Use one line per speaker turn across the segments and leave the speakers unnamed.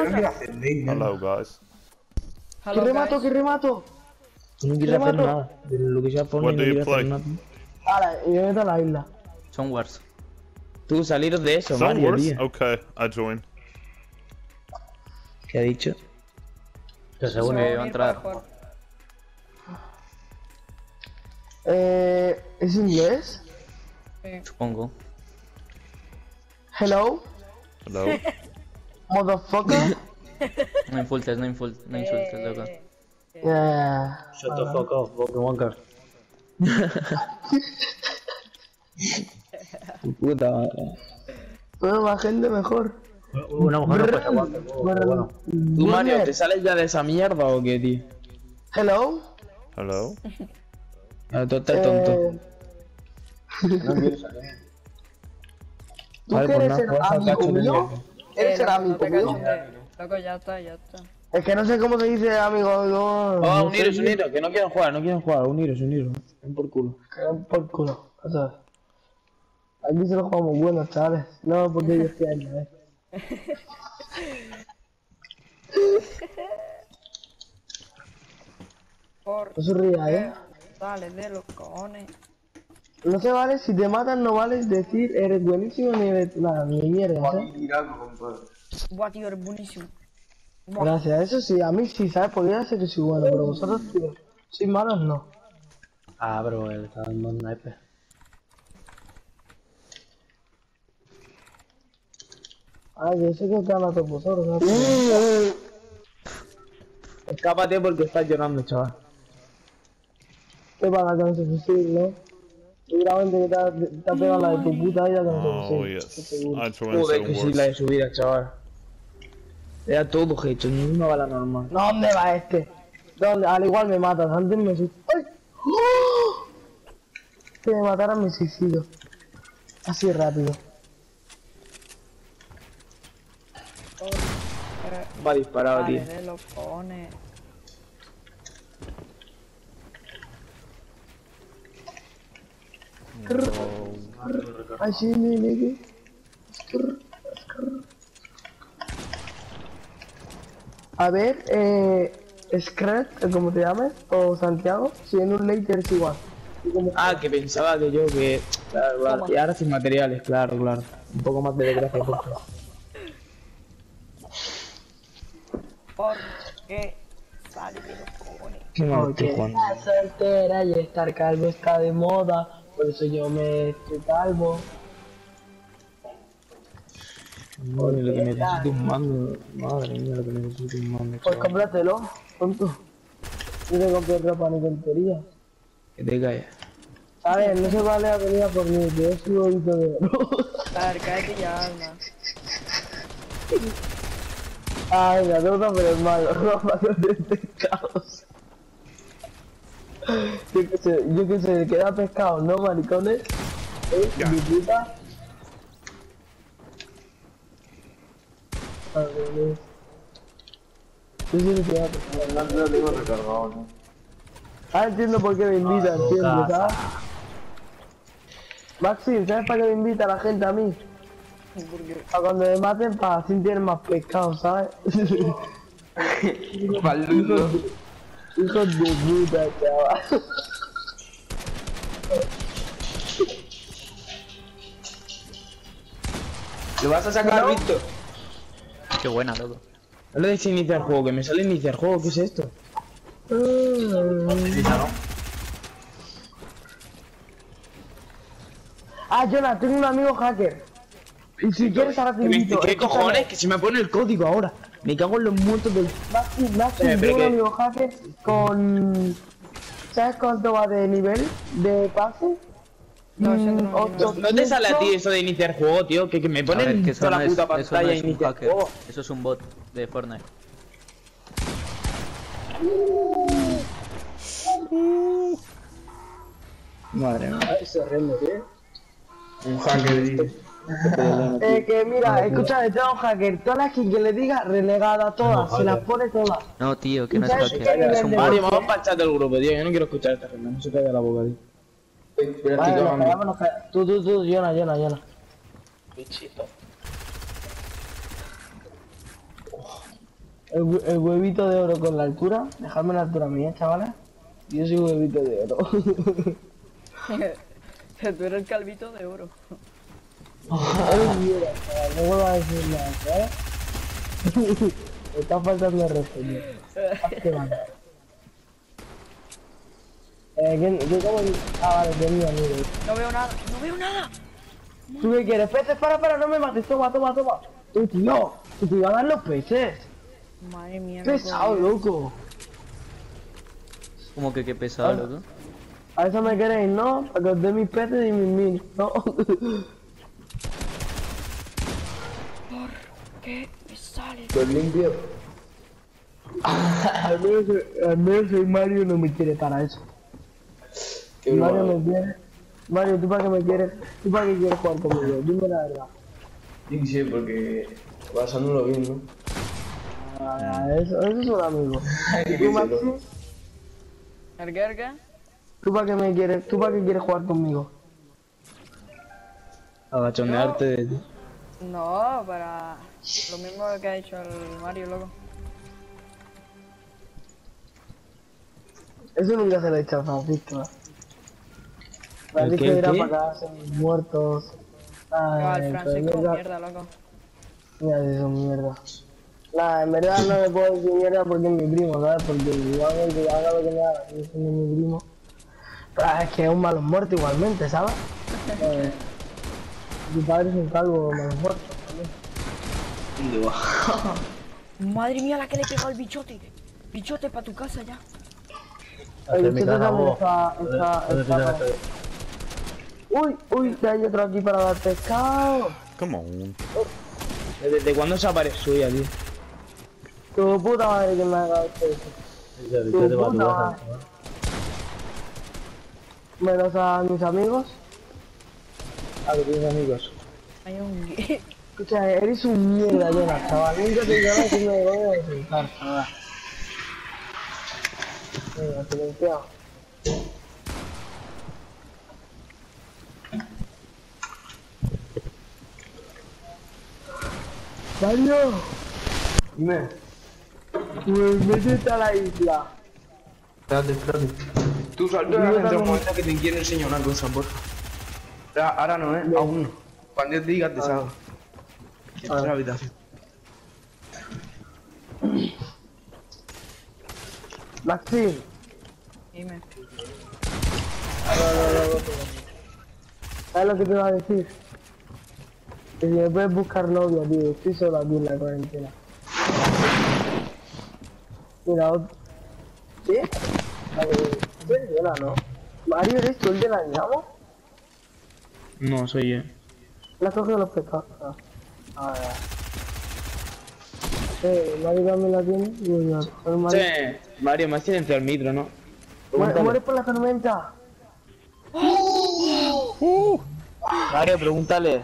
Hello, guys.
¿Qué remato? ¿Qué remato?
No quiero hacer nada. De lo que ya pone,
What
no
do you
quiero hacer
play?
nada.
Ahora, y me meto a la isla.
Son Wars.
Tú saliros de eso,
Some
Mario,
worse?
tío.
Okay, I joined.
¿Qué ha dicho?
Que según va a entrar.
¿Es inglés?
Supongo.
Hello,
Hello.
motherfucker.
No insultes, no insultes, loco.
Shut the fuck off, Pokémon Card. Puta madre.
Bueno, más gente mejor.
Una mujer no puede aguantar. Bueno. ¿Tú, Mario, te sales ya de esa mierda o qué, tío?
Hello.
Hello.
Tú estás tonto. No quiero salir.
¿Tú
Vale,
que
pues
eres
nada,
el
vas al cacho
amigo
de
mío?
mierda.
¿Eres el
No
amigo
te
mío?
caches, loco, ya está.
Es que no sé cómo se dice amigo. No, no
Uniros,
sé.
uniros, que no quieren jugar, uniros. Ven por culo.
Cagan por culo. O sea, aquí se lo jugamos buenos, chavales. No, porque yo estoy ahí, No se ría,
Dale, de los cojones.
No se vale, si te matan no vale decir eres buenísimo ni eres nada, ni mierda,
Buah, tío, eres buenísimo.
Gracias, eso sí, a mí sí, ¿sabes? Podría ser que soy bueno, pero vosotros, tío, sois malos, no.
Ah, pero él está dando un sniper.
Ah, yo sé que ganan todos vosotros, ¿sabes?
Escápate porque estás llorando, chaval.
Te pagas con ese fusil, ¿no? Seguramente que te ha pegado la de tu puta vida con ese
Oh,
fusil.
yes.
estoy seguro.
I joined
Joder,
some
que sí, la
worse.
de subida, chaval. Era todo hecho, ni una bala normal.
No, ¿dónde va este? ¿Dónde? Al igual me matas, antes me suicido. ¡Ay! ¡Oh! Que me mataran me suicido. Así rápido.
Va disparado,
Dale,
tío.
de los cojones.
Ay, sí, nigga. A ver, Scrat, como te llames, o Santiago, si en un later es igual. Y como-
Ah, que pensaba que yo que... Claro. Y ahora sin materiales, claro. Un poco más de desgracia, por favor.
Porque sale de los cojones.
Qué mal
Porque
estoy jugando.
estar soltera y estar calvo está de moda, por eso yo me estoy calvo.
Madre, lo que necesito un mando. Madre mía, lo que necesito un mando.
Pues
chaval.
cómpratelo, tonto. Yo te compré ropa ni tontería.
Que te calles.
A ver, no se vale la venida por mí, que yo soy bonito de oro.
A ver, cállate ya, anda.
Ay, la deuda, pero es malo, ropa de pescados. Yo que sé, queda pescado, ¿no, maricones? Mi puta. A ver, yo sí me queda pescado.
No tengo recargado, ¿no?
Ah, entiendo por qué me invitan, entiendo, ¿sabes? Maxi, ¿sabes para qué me invita la gente a mí? Para cuando me maten, para sentir más pescado, ¿sabes?
Paludo.
Hijos de puta, chaval.
¿Lo vas a sacar,
¿No?
Víctor?
Qué buena, loco.
No le des iniciar juego, que me sale iniciar juego, ¿qué es esto?
Ah, Jonah, tengo un amigo hacker. Y si quieres ahora te invito.
¿Qué cojones? Que se me pone el código ahora. Me cago en los muertos del...
Maxi,
pero
tengo un
que-
amigo hacker con... ¿Sabes cuánto va de nivel de pase?
No, eso no lo
Ocho-
¿No te sale a ti eso de iniciar juego, tío? Que me
A
ponen
ver, que eso
toda
no
la
es,
puta
eso no
pantalla
es un
iniciar
hacker.
juego.
Eso es un bot de Fortnite.
Madre mía.
Ay, se rende, ¿eh?
Un hacker, tío.
Que mira, escúchame, tengo un hacker. Todas las que le diga, renegada, todas, se las pone todas.
No, tío, que no es
¿Sabes
hacker.
qué
Es un
nivel de
bot.
Mario, vamos para el chat del grupo, tío. Yo no quiero escuchar esta gente. No se calla la boca, tío.
Vale, nos callamos, nos callamos. Tú, Jonah.
Bichito.
El huevito de oro con la altura. Dejadme la altura mía, chavales. Yo soy huevito de oro.
Tú eres el calvito de oro.
Eres mierda, chaval. No vuelvas a decir nada, ¿sabes? Me está faltando el respeto. Hazte mal. ¿Qué como? Ah, vale, que mía, mire.
No veo nada, no veo nada.
¿Tú qué quieres? Peces, para, no me mates. Toma. Tío, que te iban a dar los peces.
Madre mía, me
Pesado,
cogió.
loco.
Como que qué pesado, loco.
A eso me queréis, ¿no? Para que os dé mis peces y mis minis, ¿no?
¿Qué me sale?
Pues limpio.
al menos el Mario no me quiere para eso.
Qué
Mario
broma.
me quiere. Mario, ¿tú para qué me quieres? ¿Tú para qué quieres jugar conmigo? Dime la verdad.
Sí, porque pasándolo bien, ¿no?
Eso es un amigo. ¿Y tú, Maxi?
¿El Gerga?
¿Tú para qué me quieres? ¿Tú para qué quieres jugar conmigo?
Agachonearte de ti.
No, para lo mismo que ha hecho el Mario, loco.
Eso nunca se lo he hecho a Francisco. Francisco
qué,
irá
qué?
para casa, muertos.
No, el
Ay,
Francisco,
pero
mierda, loco.
mira, si son mierda. Nah, en verdad no le puedo decir mierda porque es mi primo, ¿sabes? Porque igual que haga lo que me haga, yo soy mi primo. Pero es que es un malos muertos igualmente, ¿sabes? Mi padre es un calvo malos muertos también.
¿Dónde va?
Madre mía, la que le pegó al bichote. Bichote para tu casa ya.
El bichote también está. Uy, que hay otro aquí para dar pescado.
Come on.
¿Desde cuándo se apareció ya, tío?
Tu puta madre que me ha dado esto. Tu puta madre. Menos a mis amigos.
Ah, que tienes amigos.
Hay un...
Escucha, eres un mierda, Jonas, chaval. Nunca te llamas y me voy a insultar, chaval. Venga, silenciado. Mario,
Dime.
pues métete a la isla.
Espérate. Tú salta
Yo
dentro de
también.
un momento que te quiero enseñar una cosa, porfa. Ahora no, aún no. Cuando yo te diga te salgo. Esta es la habitación.
Maxi,
Dime.
¿sabes lo que te iba a decir? Que si me puedes buscar novia, tío. Estoy solo aquí en la cuarentena. Mira, ¿sí? ¿no? Mario, ¿eres tú el de la llama?
No, soy yo.
La coge de los pescados. Ah, Mario también la tiene. Y voy a coger Mario.
Sí, Mario, me has silenciado el micro, ¿no?
Muere por la tormenta.
Mario, pregúntale.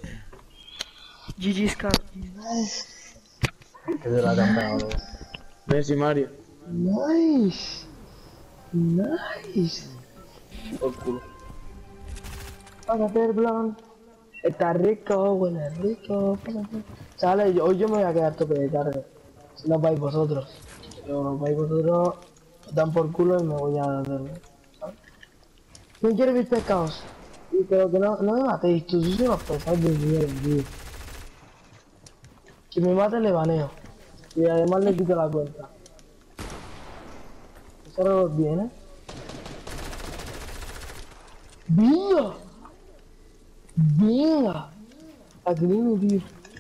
GG Scar.
Que de la campana,
Ven si Mario.
Nice.
Por culo.
Pásate el blon. Está rico, huele rico. Pásate. Chavales, hoy yo me voy a quedar tope de tarde. Si no vais vosotros. Si no vais vosotros, os dan por culo y me voy a dormir. ¿Sabes? ¿Quién quiere mis pescados? Y pero que no me matéis, tú sois unos pesados de mierda, tío. Si me mate le baneo. Y además le quito la cuenta. Eso no viene. ¡Venga! ¡Venga! Aquí viene, tío.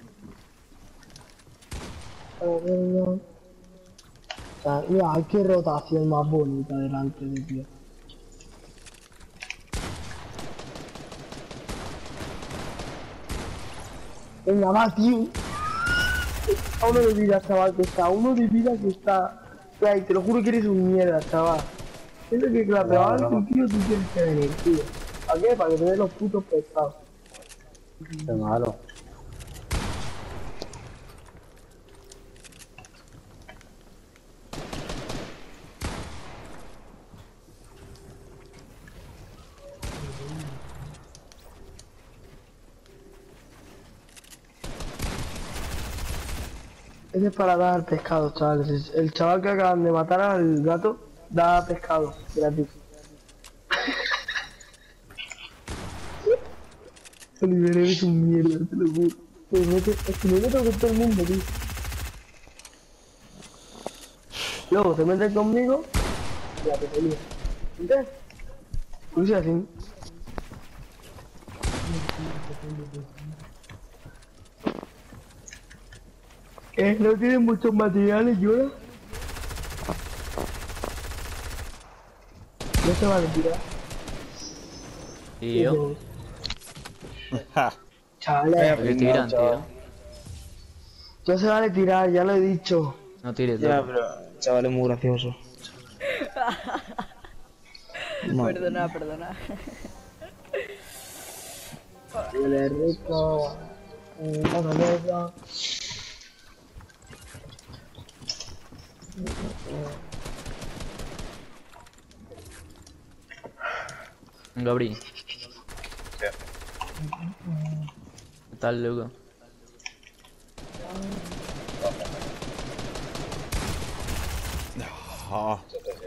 A ver, no. O sea, mira, qué rotación más bonita delante de tío. Venga, va, tío. A uno de vida, chaval, que está. A uno de vida que está. Ay, te lo juro que eres un mierda, chaval. Es lo que clapeaba tu tío, tú tienes que venir, tío. ¿Para qué? Para que te den los putos pescados.
Qué malo.
Ese es para dar pescado, chavales. El chaval que acaban de matar al gato da pescado gratis. Oliver, eres un mierda, te lo juro. Es que me meto con todo el mundo, tío. Luego te metes conmigo y ya te pelea. ¿Entiendes? Pues así. No tienen muchos materiales, Yola. No se vale tirar.
Y yo.
Chavales,
¿Por qué tiran, tío?
no se vale tirar, ya lo he dicho.
No tires,
Ya,
loco.
pero chaval es muy gracioso.
Perdona, perdona.
Huele rico. Vamos a verlo.
Gabri. ¿Qué tal, loco?
Ah,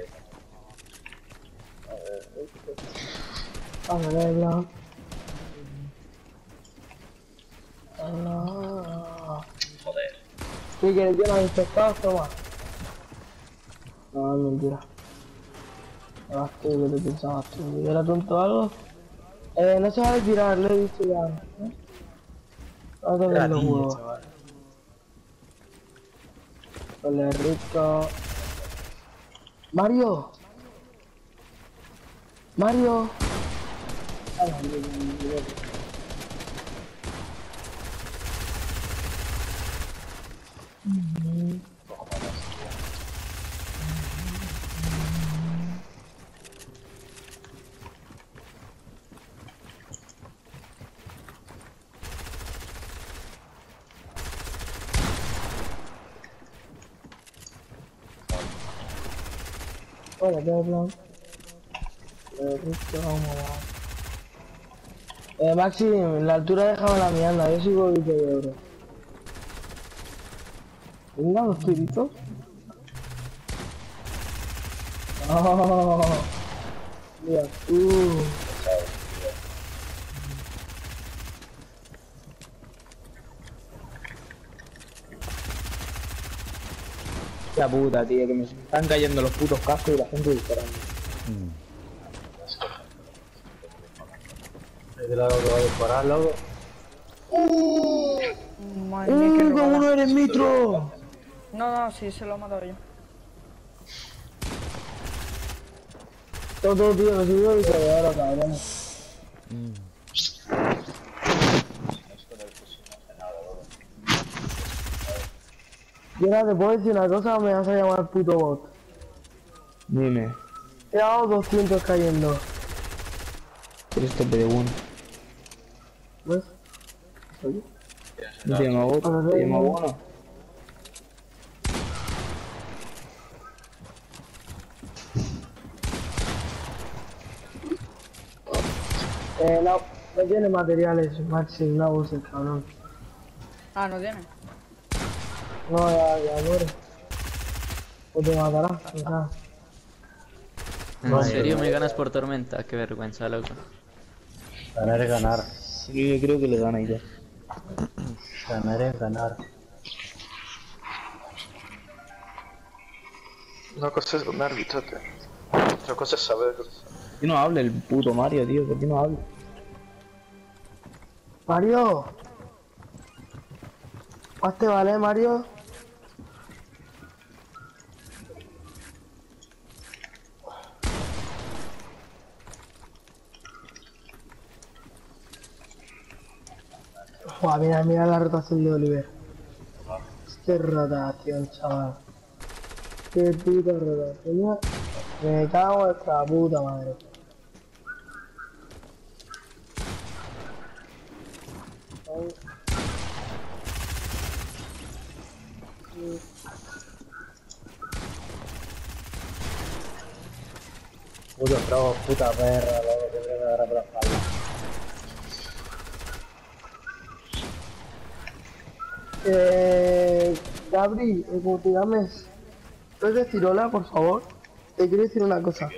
Vamos a verlo. Joder. ¿Qué quieres? ¿Yo no he infectado? Toma. No, es mentira. Ah, tú, ¿qué te pensabas tú? ¿Yo era tonto o algo? No se vale tirar, lo he dicho ya. Vamos a ver los huevos. Huele rico. ¡Mario! ¡Mario! Ay, hola, qué plan. Maxi, la altura déjame la miranda, yo sigo 20 de oro. Venga, los tiritos. Oh, mira,
La puta, tío, que me están cayendo los putos cascos y la gente disparando.
¿De lado que va a disparar, loco?
Madre mía, qué robada.
uno eres mitro!
No, sí, se lo he matado yo.
Todo, tío, me subió 20 de oro, cabrón. Yo ahora te puedo decir una cosa o me vas a llamar puto bot.
Dime,
He dado 200 cayendo.
eres tope de uno.
¿Ves?
¿No te llama vos? ¿Te llama bueno?
No tiene materiales, Maxi, no uses, cabrón.
Ah, no tiene.
No, ya muere. O te matará, o sea.
¿En serio me ganas por tormenta? Qué vergüenza, loco.
Ganar es ganar.
Sí, yo creo que le gana ya.
Ganar es ganar.
Una cosa es ganar, bichote. Otra cosa es saber.
¿Por qué no habla el puto Mario, tío? ¿Por qué no habla?
Mario. Más te vale, Mario. Buah, mira la rotación de Oliver. Qué rotación, chaval. Qué puta rotación. Me cago en esta puta madre.
Puto trobo, puta perra, loco, que me agarra por la espalda.
Gabri, como te llames, ¿puedes decir hola, por favor? Te quiero decir una cosa.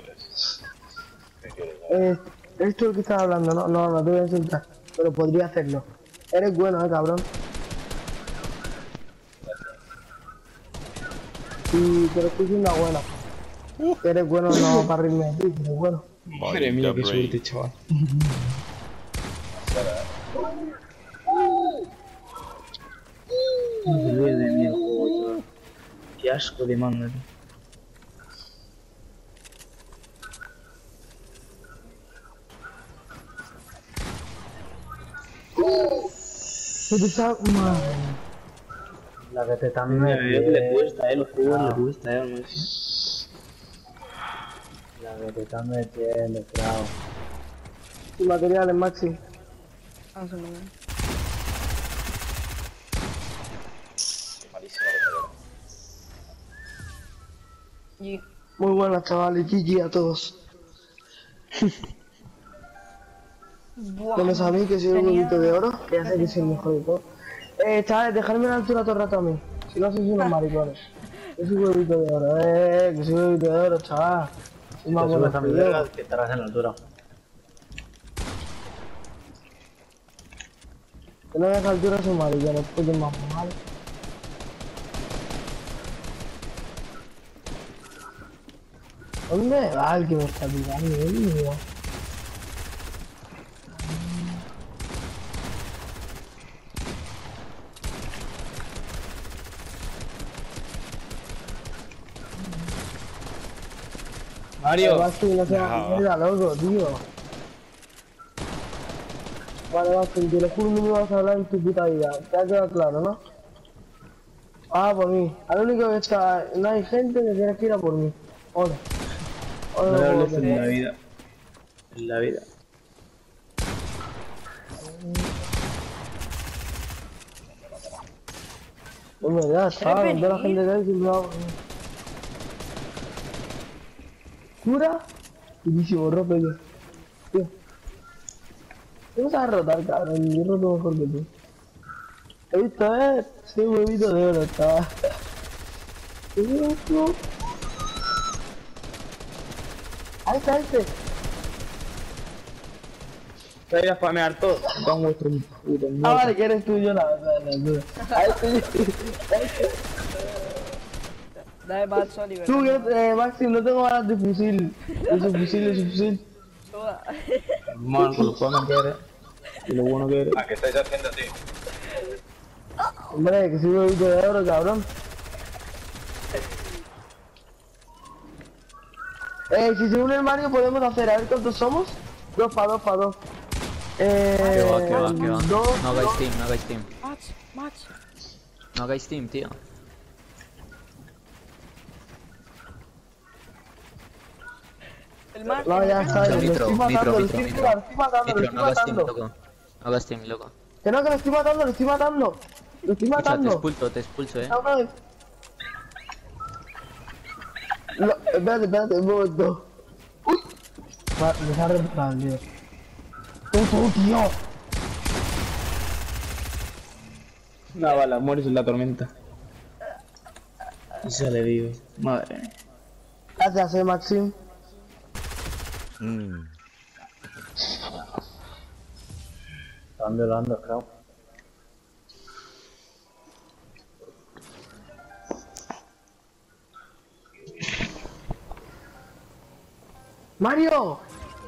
Esto es lo que estás hablando, no te voy a insultar, pero podría hacerlo. Eres bueno, cabrón. Y te lo estoy diciendo a buena. Eres bueno, no para reírme de ti, eres bueno.
Madre mía, qué suerte, chaval. No se olvide de mí el juego, chaval. Qué asco de manga, tío.
Madre.
La que te están
Le
metiendo.
cuesta, los juegos le cuesta, no sé.
La que te están metiendo, claro.
Y materiales, Maxi.
Ah, se me ve. Y
Muy buenas, chavales. GG a todos.
buah,
Menos a mí, que soy un
tenía-
huevito de oro, que hace que soy el mejor de todos. Chavales, dejadme en la altura todo el rato a mí. Si no, sois unos maricones. Yo soy huevito de oro, que soy huevito de oro, chaval. Soy más
Te
bueno
subes a mi
que
verga
yo.
que estarás en la altura.
Que no deja altura soy maricones, pues es más mal. ¿Dónde va el que me está tirando? Mío?
Mario,
Basti, no seas mierda, loco, tío. Vale, Basti, te lo juro que no me vas a hablar en tu puta vida. Te ha quedado claro, ¿no? Ah, por mí. Al único que está... No hay gente que quiera que ir a por mí. Hola.
no
Hola,
le
hola,
hables en la vida. En la vida.
Es verdad, chaval, toda la gente que hay siempre va por mí. ¿Cura? Durísimo, roto yo. Tío. ¿Qué vas a rotar, cabrón? Yo roto mejor que tú. ¿Has visto, soy huevito de oro, chaval. ¿Qué es esto? Ahí está este.
Voy a ir a spamear todo. Con vuestro puto
Ah, vale, que eres tú y yo, la verdad. Ahí estoy.
Dale Bad Oliver.
Tú, Maxi, no tengo balas de fusil. De su fusil.
Toda.
Mal, con lo bueno que eres. Y lo bueno que eres.
¿A qué estáis haciendo, tío?
Hombre, que soy huevito de oro, cabrón. Si se une el Mario podemos hacer, a ver cuántos somos. 2 para 2.
Que va, que va.
Dos,
No hagáis team, no hagáis team.
Match.
No hagáis team, tío.
El match.
No, ya está, lo
Nitro,
estoy matando, lo estoy
Nitro.
matando,
Nitro, no hagas team, loco. No hagas team, loco.
Que no, que lo estoy matando. Lo estoy
Escucha,
matando.
te expulso,
No, no. No, espérate, un momento. Uy. Me se ha reventado, tío. Tío.
Una bala, mueres en la tormenta. Eso le digo. Madre mía.
Gracias, Maxim.
Están violando, creo.
¡Mario!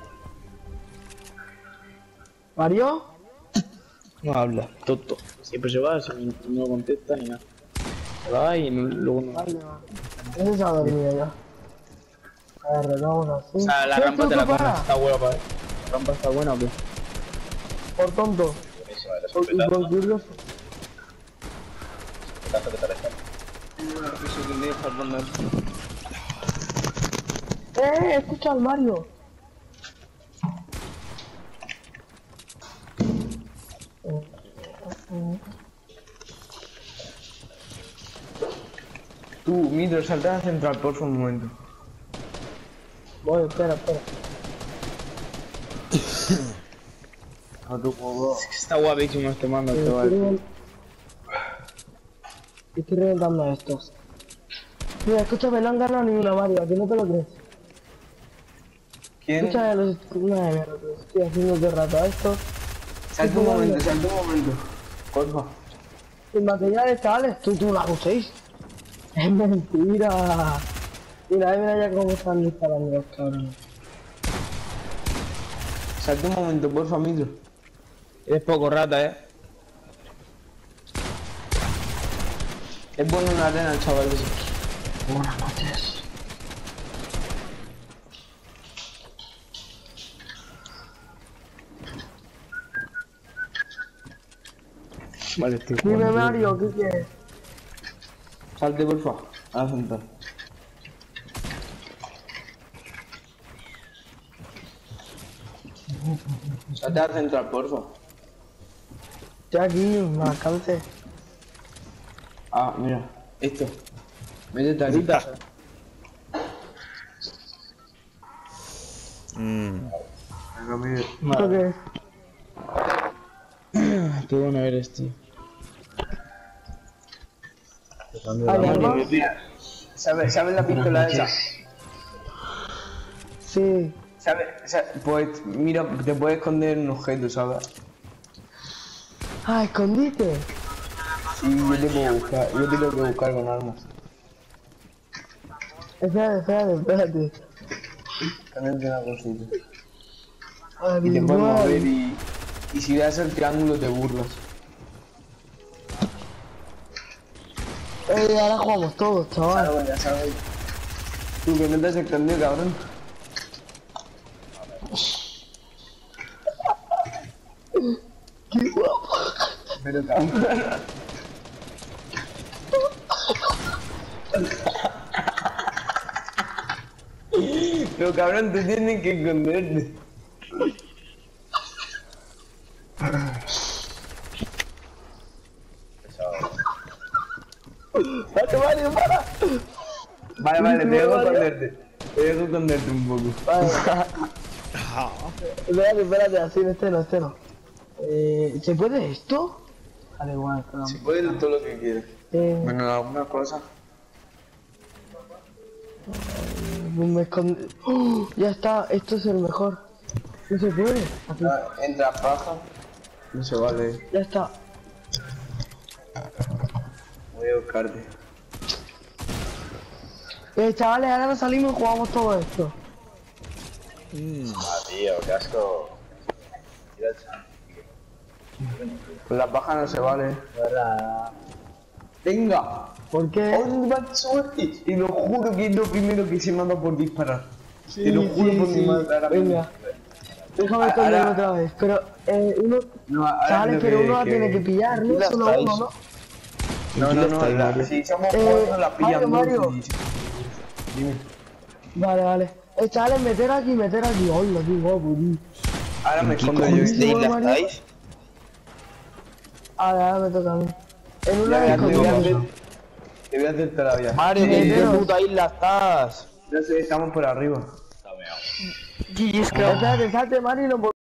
¿Mario?
No habla, tonto. Siempre se va, no contesta ni nada. Se va y luego no.
Vale, va. Ese se ha dormido ya. A ver, vamos así.
O sea, la
¿Qué
rampa te la
tú,
comes,
para?
está buena, para. ¿La rampa está buena o qué?
Por tonto. Y por curioso. Escucha al Mario.
Tú, Mitro, salta a central, por un momento.
Voy, espera.
No tu juego.
Está guapísimo este mando, chaval.
Estoy reventando a estos. Mira, escúchame, no han ganado ni una, Mario, aquí no te lo crees.
¿Quién?
Escúchame, los estoy haciendo todo el rato a esto.
Salte un momento, salte un momento. Porfa.
El material, chavales, tú la uséis. Es mentira. Mira ya cómo están disparando los cabrones.
Salte un momento, porfa, Mitro.
Eres poco rata,
Es bueno en la arena el chaval ese.
Buenas noches.
Vale, estoy
Dime, Mario, ¿qué quieres?
Salte, porfa. A la central. Salte a la central, porfa.
Estoy aquí, me alcance.
Ah, mira. Esto. Métete aquí.
¿Esto qué es?
Qué bueno eres, tío.
¿Hay armas?
¿Sabes la pistola esa?
Sí.
¿Sabes? Pues mira, te puedes esconder en un objeto, ¿sabes?
Ah, escondite.
Sí, yo te puedo buscar. Yo te tengo que buscar con armas.
Espérate.
Cambiarte una cosita.
Ay,
Y te puedes
igual.
mover y si das el triángulo te burlas.
Ahora jugamos todos, chaval.
Salgo, ya sabes. Tú que no te has escondido, cabrón.
Qué guapo.
Pero cabrón. Pero cabrón, te tienes que esconderte.
Vale, Mario, para.
Vale, te dejo esconderte. Te dejo esconderte un poco.
Vale. Espérate, así, este no. ¿Se puede esto? Vale, igual, espera.
Si puedes todo lo que quieras. Bueno, alguna cosa.
Me escondí. ¡Oh! Ya está, esto es el mejor. No se puede. Aquí.
Entra paja. No se vale.
Ya está.
Voy a buscarte.
Chavales, ahora nos salimos y jugamos todo esto.
Tío, qué asco.
Con la paja no se vale.
¿Verdad?
Venga.
¿Por qué?
¡Oh, bad suerte! Te lo juro que es lo primero que se me ha dado por disparar. Te lo juro por mi madre. ahora mismo.
Venga. Déjame esconderlo
Ahora-
otra vez. Pero, uno.
No, ahora
Chavales,
creo
pero uno la tiene que pillar, ¿no?
la
Solo
estáis?
uno, ¿no?
No, si somos cuatro la pillan
Mario.
dos y- Dime.
Vale. Chavales, meter aquí. Hola, qué guapo, tío.
Ahora me escondo yo.
cojones?
¿La
Mario?
estáis?
Ahora me toca a mí. En una
Ya,
vez
te voy a
escondemos.
hacer. Te voy a hacer todavía.
Mario, ¿en qué
Meteros.
puta isla estás?
No sé, estamos por arriba.
Espérate, salte, Mario, y lo